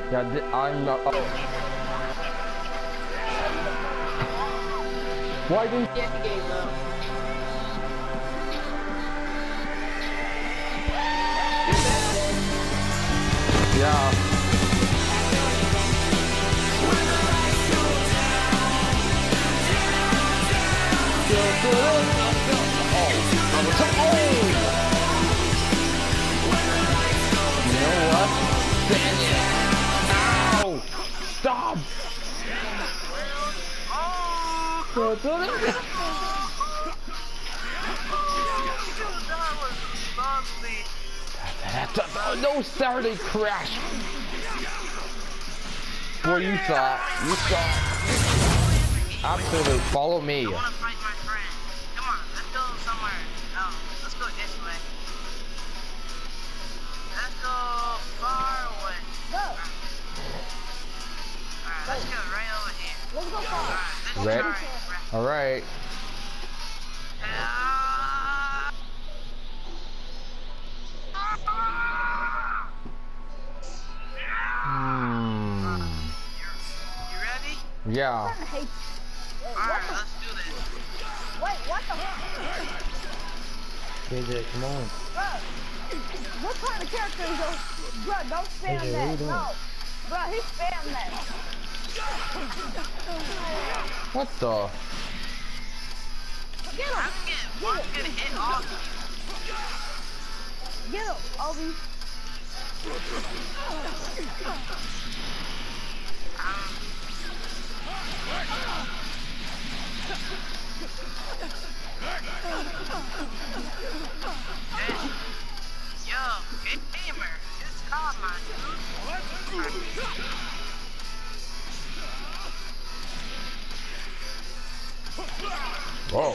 Yeah, I'm not. Why didn't? Yeah, he gave up. Yeah. You know what? Ow! Stop! No Saturday crash! Boy, you thought. You thought. Absolutely, follow me. I want to fight my friend. Come on, let's go somewhere. No, let's go this way. Let's go far away. Go. Alright, let's go right over here. Let's go far. Alright, let's Red. try. All right. You ready? Yeah. I hate you. Alright, let's do this. Wait, what the fuck? KJ, come on. Bro, what kind of character is those? Bro, don't spam Hey, what that. you doing? No. Bro, he spammed that. What the? Get I'm him. getting one good hit off you. Get him, Obi. Yo, gamer, it's called my dude. Whoa.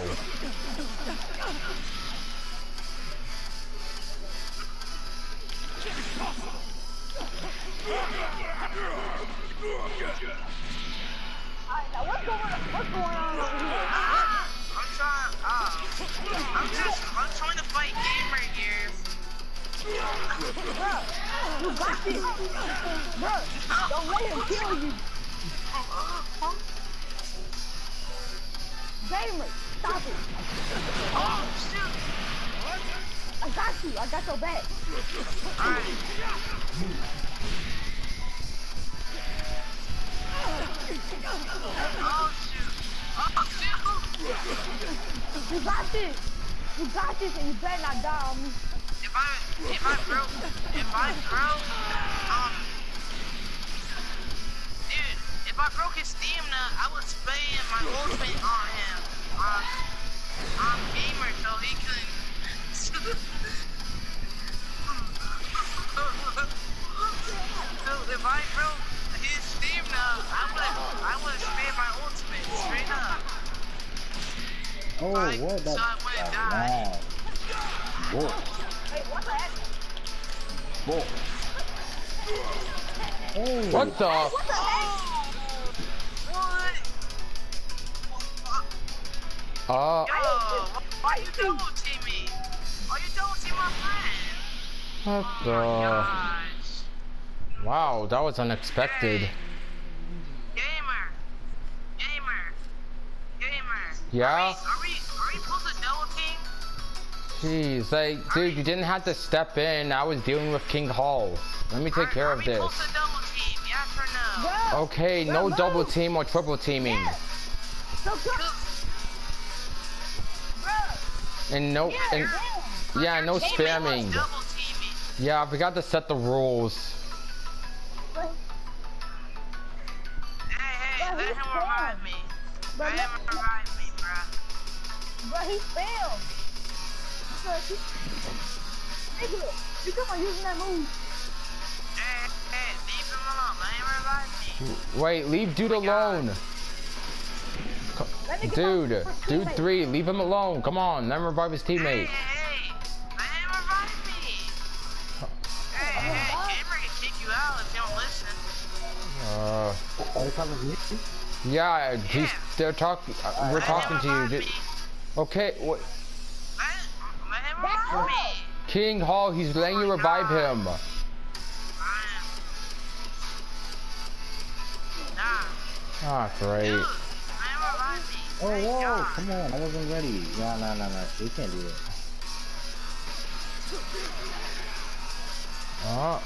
Alright, now what's going on over here? I'm trying to fight gamer here. Bro, you got this. Bro, don't let him kill you. Huh? Gamer, stop it. Oh shoot! I got you. I got your back. Alright. Oh shoot! Oh shoot! You got this. You got this, and you better not die on me. If I broke, dude, if I broke his stamina, I would spam my ultimate on him, on gamer, so he couldn't. So if I broke his stamina, I would spam my ultimate straight up. Oh, Like, what? so I wouldn't die. Wow. Whoa. Hey, what the heck? Whoa. Hey. What the? What the heck? What? Yo, why you double team me? Why you double team my friend? What Oh the? my gosh. Wow, that was unexpected. Hey. Gamer. Yeah? Are we supposed to double team? Jeez, like, dude, you didn't have to step in. I was dealing with King Hall. Let me take care of Are we this. supposed to double team? Yes or no? Bro, Okay, no double team or triple teaming. yeah. So come. Bro, And no, and yeah, no spamming. Double teaming. Yeah, I forgot to set the rules. Hey, let him revive me. Bro, Let him revive me, bruh. bro, he failed. Nigga, you come on using that move. Hey, leave him alone. Let him revive me. Wait, leave dude alone. That nigga Dude, my first dude teammate. 3, leave him alone. Come on, let him revive his teammate. Hey, let him revive me. Hey, gamer can kick you out if you don't listen. Are they coming to me? Yeah, they're talking. We're talking to you. Revive me. Okay, what? Let him revive me. King Hall, he's letting you revive him. Ah, great. Dude, man, revive me. Oh, Thank whoa, God. come on, I wasn't ready. Nah, we can't do it. Oh.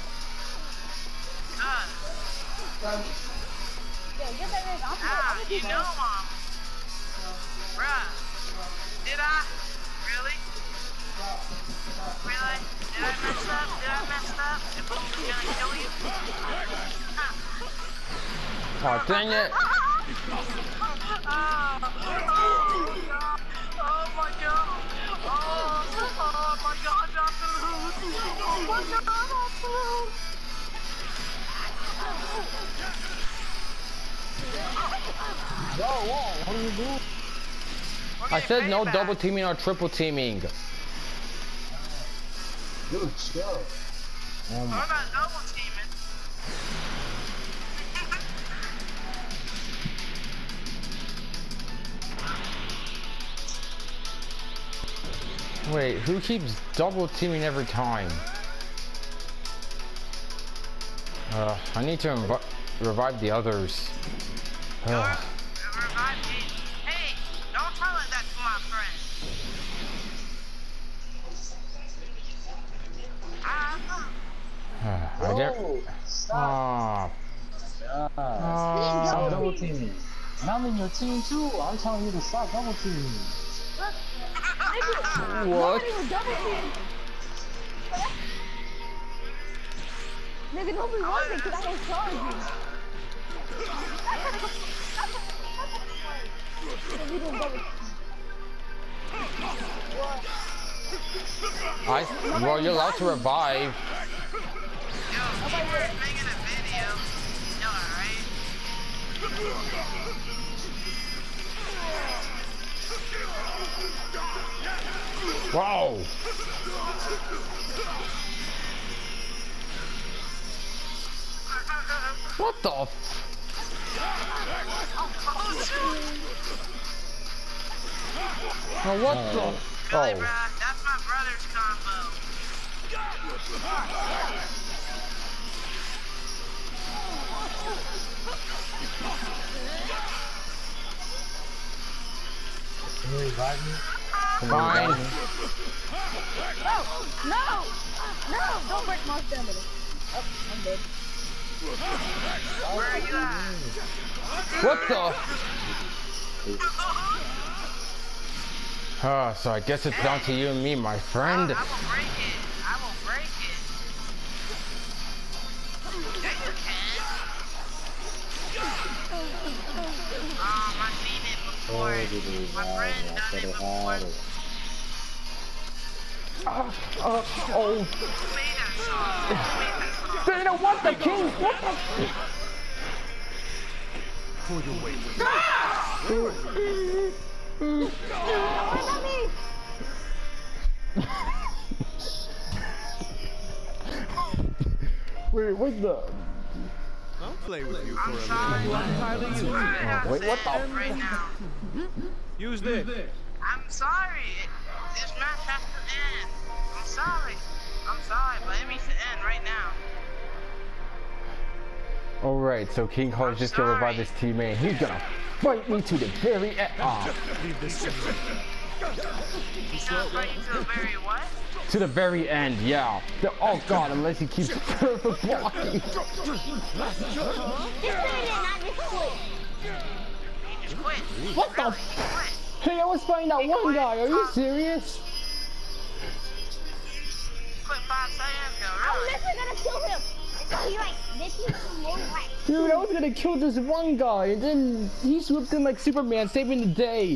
Yeah, get that nigga. I'm gonna You know, bruh. Did I? Really? Really? Did I mess up? If I was gonna kill you? Oh, dang it. Oh my god. Not to lose. Oh my god, not to lose. Whoa, what do you do? I said no double teaming or triple teaming. Dude, chill. Oh What my. about double teaming? Wait, who keeps double teaming every time? I need to revive the others. Revive me. Hey, don't tell her that to my friend. I get. Stop. Stop double teaming. And I'm in your team too. I'm telling you to stop double teaming. Nigga, What? nobody was double teaming. Nigga, nobody wanted it because I didn't charge you. You didn't double team. Well, you're allowed to revive. Yo, Keeper's making a video. You alright? Whoa! What the f- Oh, what the? Really, Oh. bruh? That's my brother's combo. Can you revive me? Fine. No, don't break my stamina. Oh, I'm dead. Where are you at? What the? So I guess it's down to you and me, my friend. I will break it. Yeah, you can. I seen it before. My friend done it before. Oh. Who made that song? Dana, what the king? What the? Pull your weight. Wait, what the? I'll play with you for I'm a sorry. little. Oh, wait, what the? Right now. Use this. I'm sorry. This match has to end. I'm sorry, but it needs to end right now. Alright, so King Kong is just gonna revive his teammate. He's gonna fight me to the very end. Leave this to me. He's gonna fight you to the very what? To the very end, yeah. Oh god, unless he keeps perfect blocking. Just quit. He just quit. What the? Really? He quit. Hey, I was fighting that one guy. Are you serious? He quit 5 seconds ago. I'm Really? literally gonna kill him. So he like, this is more like. Dude, I was gonna kill this one guy, and then he swooped in like Superman, saving the day.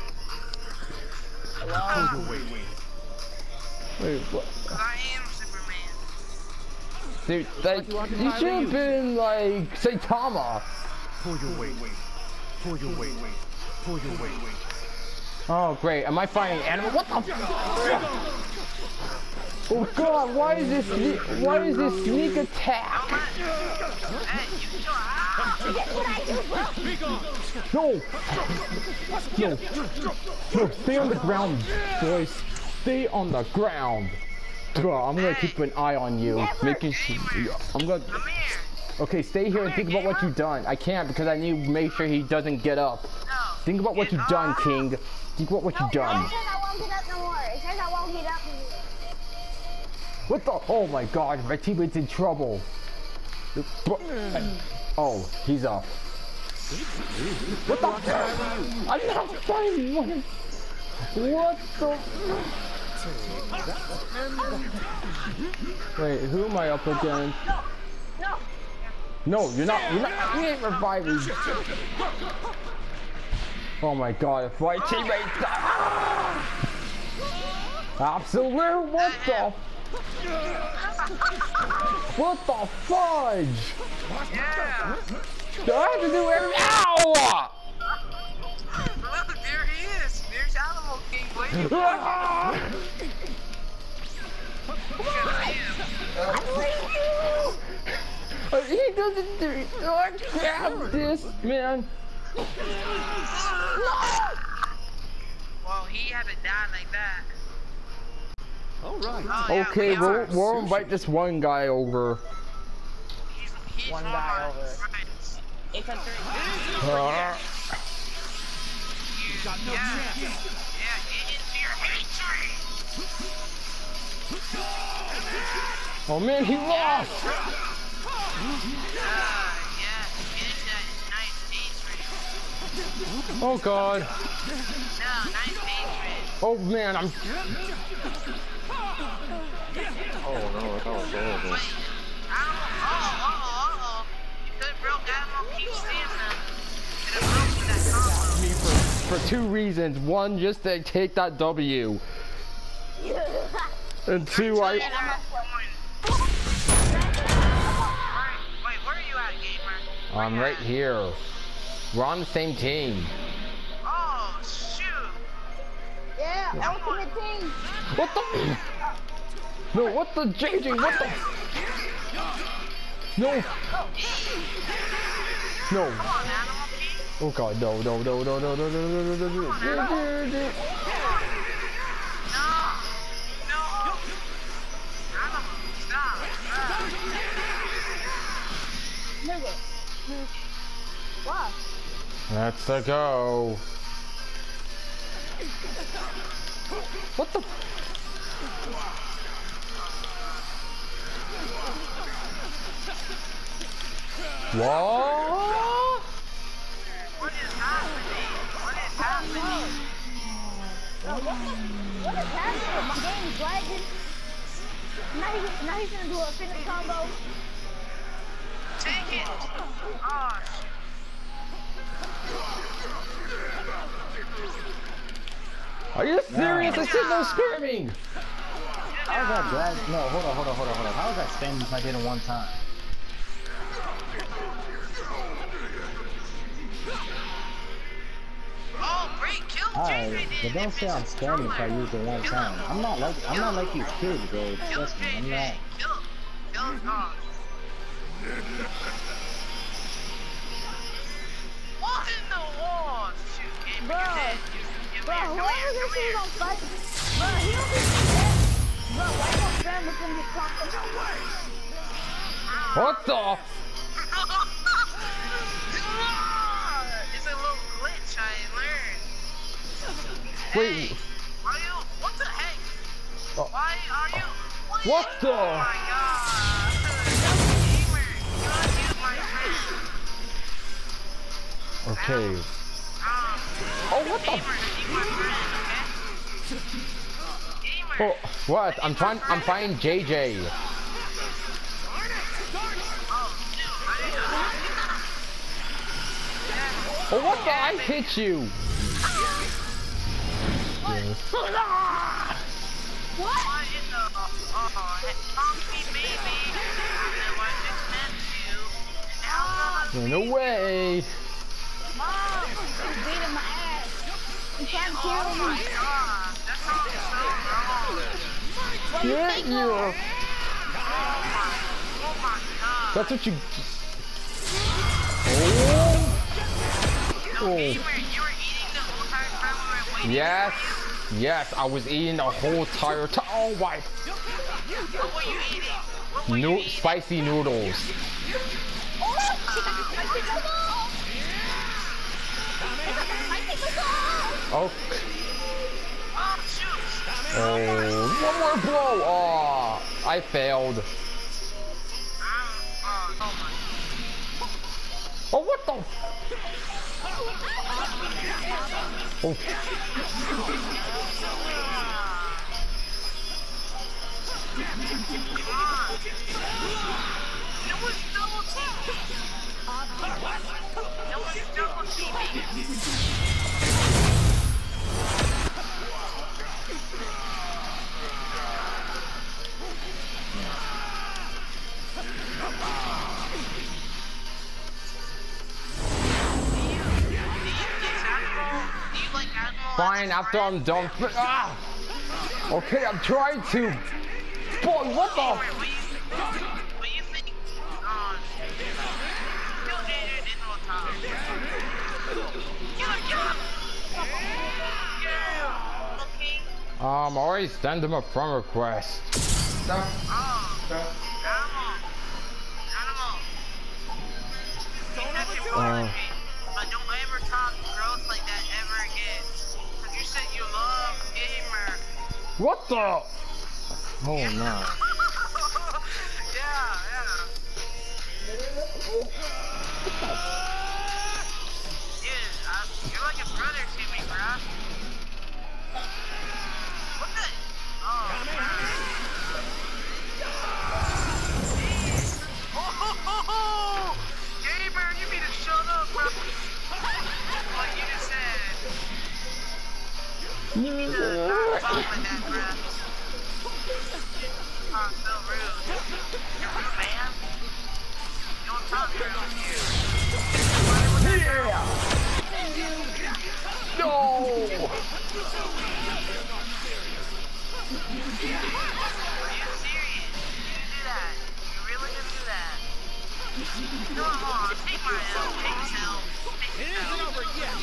Pull your weight. Wait, what? I am Superman. Dude, like, you should have been like Saitama. Pull your weight. Pull your weight. Pull your weight. Oh great, am I fighting animal? What the? Oh god, why is this sneak attack? Hey, you sure? Ah! That's what I do, bro. No, stay on the ground, boys. Stay on the ground. Bro, I'm gonna keep an eye on you, making sure. I'm gonna. Come here. Okay, stay here and think about what you've done. I can't because I need to make sure he doesn't get up. No. Think about what you've done, King. Think about what you've done. It says I won't get up no more. It says I won't get up anymore. What the? Oh my God, my teammate's in trouble. Oh, he's up. What the? I'm not fighting one. What the? Wait, who am I up against? No. No, you're not. You ain't reviving. Oh my God, if my teammates. Absolute. What the? What the fudge? Yeah. Do I have to do every? Ow! Look, there he is. There's Animal King waiting. He doesn't do it. I grab this, man. Well, he had to die like that. All right. Oh, yeah, Okay, we are. we'll invite this one guy over. He's One one guy of my over. friends. It's a 3. Yeah, get into your hatred. Oh man, he lost. Yeah, get into that nice hatred. Oh God. No, nice hatred. Oh man, I'm. Oh no, that was horrible. Wait, you could have broke Animal King's stamina. Could have broken that combo. Me for 2 reasons. One, just to take that W. And 2, I. Wait, where are you at, gamer? I'm right here. We're on the same team. Oh, shoot. Yeah, ultimate team. What the? No, what the JJ? What the? No. No. Come on, Animal King. Oh God, no. No, no. Animal, stop. Nigga. What? Let's go. What the? What? What is happening? What is happening? What is happening? My game's lagging. Now he's gonna do a finish combo. Take it. Oh, Are you serious? I said no spamming. How was that drag? No, hold on. How was that spam if I did it one time? oh, great kill. Alright, JJ but did. don't say I'm spamming if I use it one time. I'm not like these kids, bro. Kill Trust me, I'm JJ. not. Kill him. Oh. What in the wall? Shoot, gamer, Bro. you're dead. Bro, Come whoever here, this come is here. gonna fight. Bro, he don't think he's dead. Bro, why don't spam within his combo? What the? It's a little glitch I learned. Wait. Hey, are you? What the heck? Oh. Why are you? What the? Oh my god. Gamer, you unmute my friend. Okay. Oh, what the? Gamer, you my friend, okay? Gamer. Oh, what? I'm fighting JJ. Oh, shoot. Oh, what the? I hit you. What in the funky baby? What this meant to? No way. Mom, he's beating my ass. He's trying to Oh kill my me. god, that sounds so wrong. Get you. Oh my god. That's what you. No, gamer, you were eating the whole entire time we were waiting. Yes. Yes, I was eating the whole entire time. Oh my. What were you eating? What were you eating? Spicy noodles. Oh. Oh, shoot. Oh, one more blow. Oh, I failed. Oh, what the? Oh. No one's double teaming. No one's double teaming. Fine, after I'm done. Ah! Okay, I'm trying to. Boy, what the? What do you think? Kill Gator in the top. Kill him! Yeah! Okay. Already send him a friend request. Animal. But don't ever talk gross like that ever again. Cause you said you love Gamer. What the? Oh no. Yeah. Dude, you're like a brother to me, bruh. What the? Oh. Gamer, you need to shut up, bro. What you just said. You need to not talk like that, bruh. Oh, so rude. You're rude, man. You don't talk around here. Yeah! No! Are you serious? You do that? You really gonna do that? No, hold on. Take my L. Take his L. Take his L. It isn't over yet.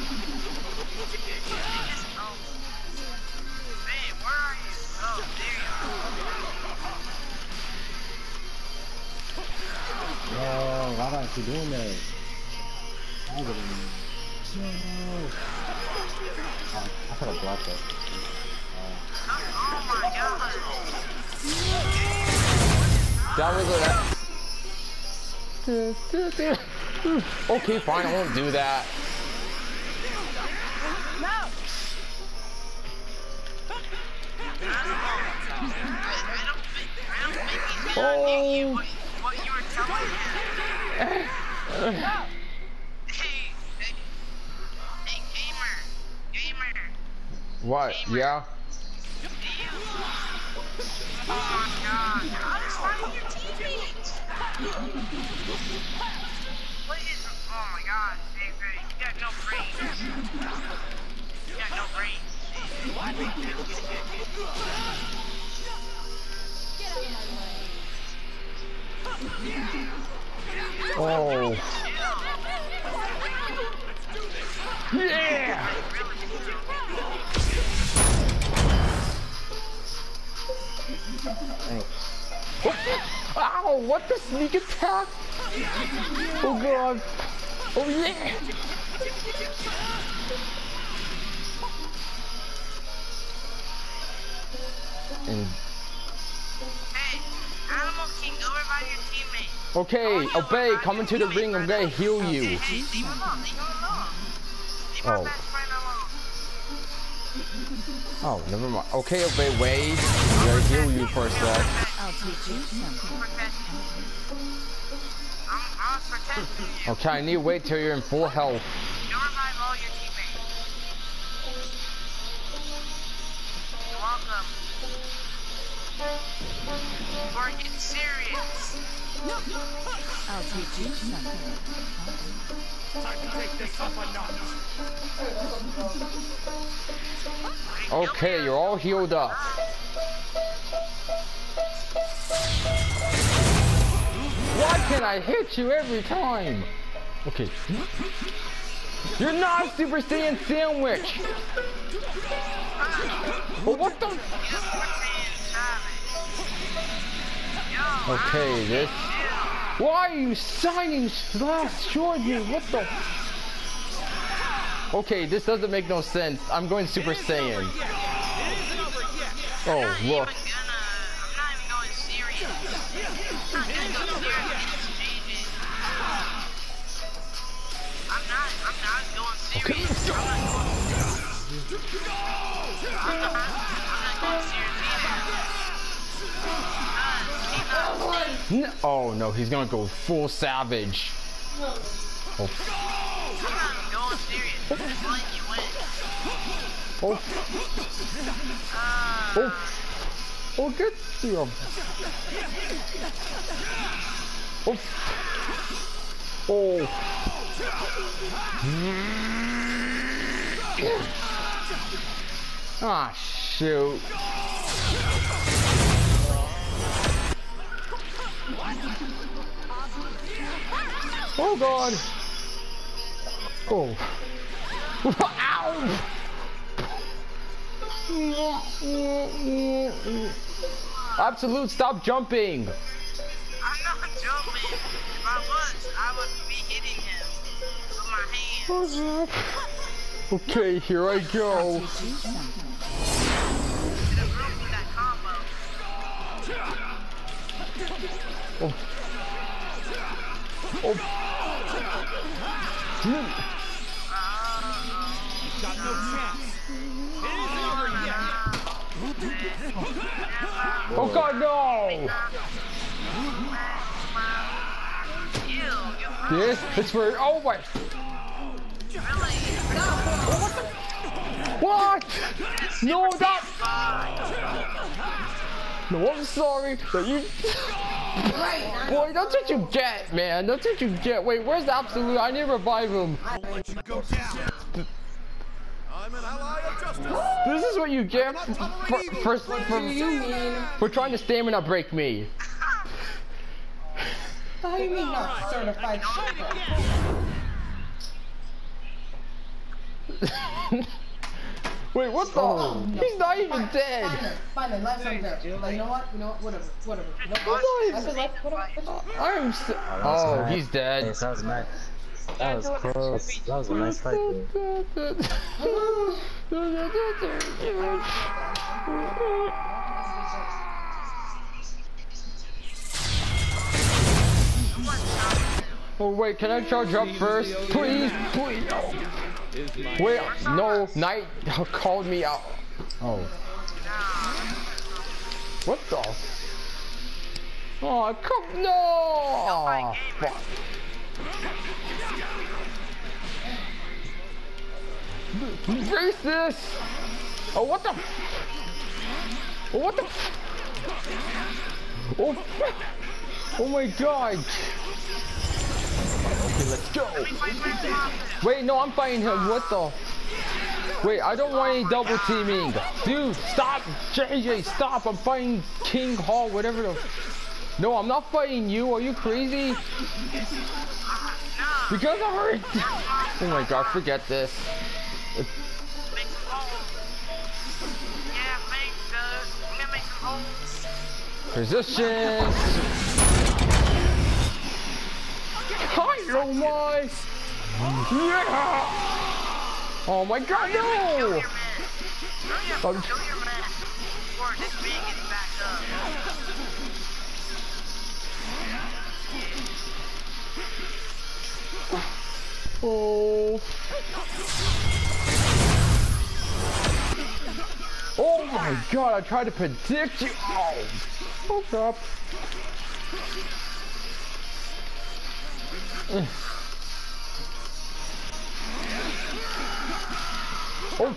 Hey, where are you? Oh, there you are. No, why don't you doing that? No. I could have blocked that. Oh my god. That was a... Okay, fine, I won't do that. No. I don't think he's gonna give you what you were telling him. Hey, gamer. What? Yeah? Oh my god, how is finding your teammates? What is, oh my god, Xavier, you got no brains. You got no brains. Oh. Yeah! Ow, what the sneak attack? Oh god. Oh yeah! And Hey, Animal King, go revive your teammate. okay, obey, come into the ring, I'm gonna heal you. Hey, leave him alone, leave him alone. Leave our best friend alone. Oh, never mind. Okay, obey, wait. I'm gonna heal you for a sec. I'll teach you something. I'm protecting you. Okay, I need to wait till you're in full health. Go revive all your teammates. You're welcome. Or get serious. I'll teach you something. Time to take this up a notch. Okay, you're all healed up. Why can't I hit you every time? Okay. You're not Super Saiyan Sandwich! But what the? Okay, this... Why are you signing last Jordan? What the? Okay, this doesn't make no sense. I'm going Super Saiyan. Oh, look. I'm not even going serious. I'm not gonna go serious. I'm not going serious. I'm not going serious either. Oh no, he's gonna go full savage. Oh. I'm not even going serious. Just letting you win. Oh. Oh. Oh, good to him. Oh. Oh. Ah, shoot. Oh, God. Oh. Ow. Absolute, stop jumping. I'm not jumping. If I was, I would be hitting him with my hands. Okay, here I go. Should have broke with that combo. Oh. Oh. Got no chance. It isn't over yet. Oh God, no! This is for oh my! What? No, that. No, I'm sorry, but you. Boy, that's what you get, man. That's what you get. Wait, where's Absolute? I need to revive him. I'll let you go down. I'm an ally of justice. This is what you get for trying to stamina break me. How do you mean not certified shepherd? Wait, what the? Oh, no. He's not even dead. Fine, life's unfair. Like, you know what? Whatever. I'm so oh, he's dead. Yes, that was nice. That was close. That was a nice fight. Oh wait, can I charge up first? Please, please. Wait, no, Knight called me out. Oh. What the? Oh, come no! Oh, fuck. Racist! Oh, what the? Oh, what the? Oh, oh my God! Okay, let's go. Wait, no, I'm fighting him. What the? Wait, I don't want any double teaming. Dude, stop. JJ, stop. I'm fighting King Hall, whatever the... No, I'm not fighting you. Are you crazy? Because I hurt. Oh my God, forget this. Positions. Oh my! Yeah! Oh my God, no! Oh! Oh my God! I tried to predict you. Oh! Oh crap! Oh!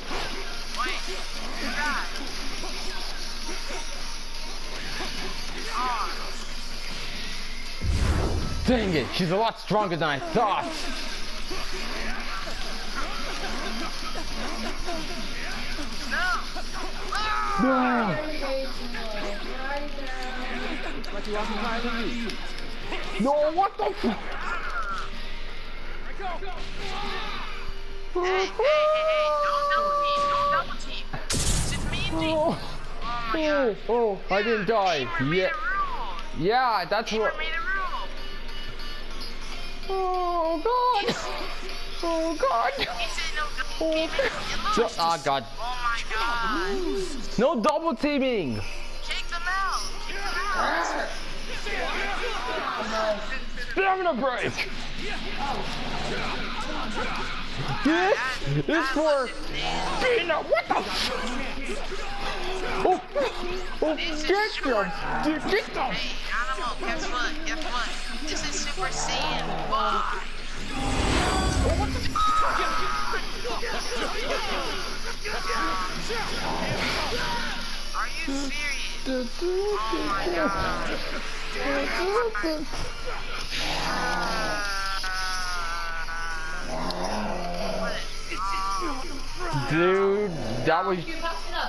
Dang it! She's a lot stronger than I thought. No! No! What the fuck? Hey, don't double team. It's me and Oh, oh, I didn't die. Yeah, yeah, that's what. God. Oh God. He said no double teaming. And look. Oh God. Oh my God. No double teaming. Shake them out. Shake them out. Stamina break. This is for Dina. What the? Oh, get them. Get them. Hey, Animal, guess what? Guess what? This is Super Saiyan 5. Are you serious? Oh my God. Dude, that was. Really?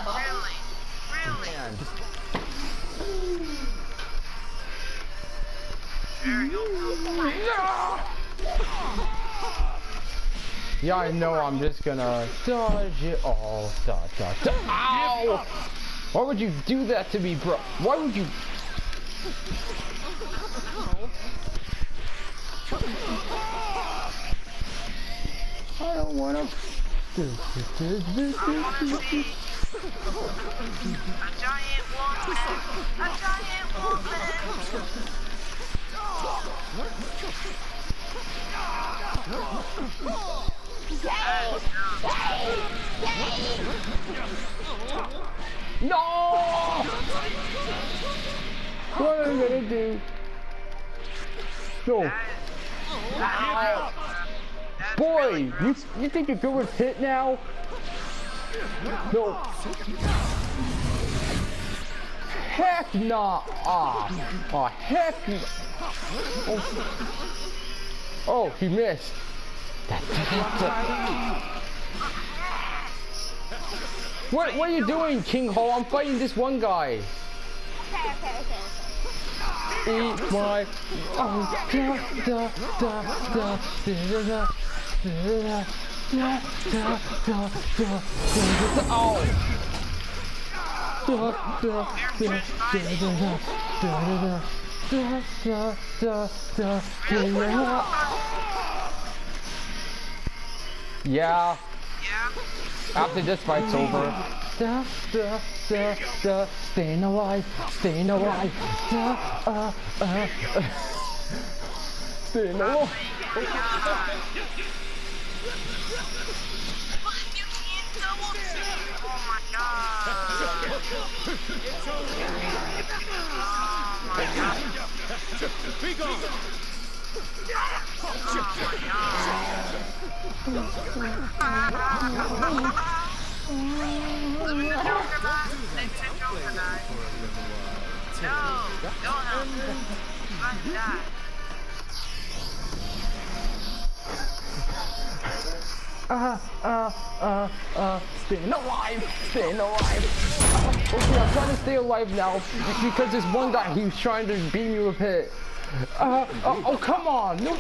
Yeah, I know. I'm just gonna dodge it all. Dodge, dodge, dodge. Ow! Why would you do that to me, bro? Why would you? I don't wanna. I wanna see a giant woman. A giant woman. No! What am I gonna do? No. Ow. Boy, you think you're good with hit now? No. Heck nah. Oh, heck no. Oh, he missed. What are you doing, King Ho? I'm fighting this one guy. Eat my Yeah. After this fight's over. Staying alive, staying alive. Staying alive. You can't double team. Oh my God. Oh my God. Be gone. No, don't help me. I'm die. Staying alive, staying alive. Okay, I'm trying to stay alive now because this one guy, he was trying to beat me with hit. Oh, come on. No.